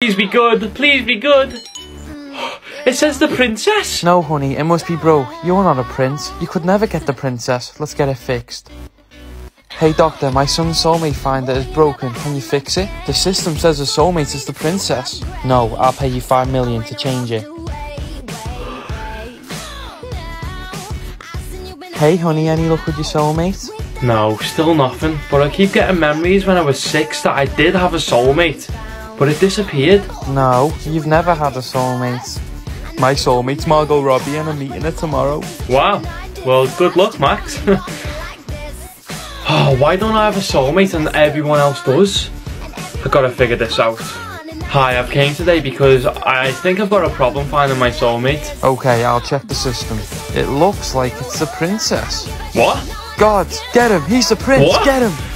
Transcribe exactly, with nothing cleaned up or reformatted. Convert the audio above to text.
Please be good, please be good. It says the princess. No, honey, it must be broke. You're not a prince. You could never get the princess. Let's get it fixed. Hey doctor, my son's soulmate finder is broken. Can you fix it? The system says the soulmate is the princess. No, I'll pay you five million to change it. Hey honey, any luck with your soulmate? No, still nothing. But I keep getting memories when I was six that I did have a soulmate. But it disappeared. No, you've never had a soulmate. My soulmate's Margot Robbie and I'm meeting her tomorrow. Wow. Well, good luck, Max. Oh, why don't I have a soulmate and everyone else does? I gotta figure this out. Hi, I've came today because I think I've got a problem finding my soulmate. Okay, I'll check the system. It looks like it's the princess. What? God, get him! He's the prince! What? Get him!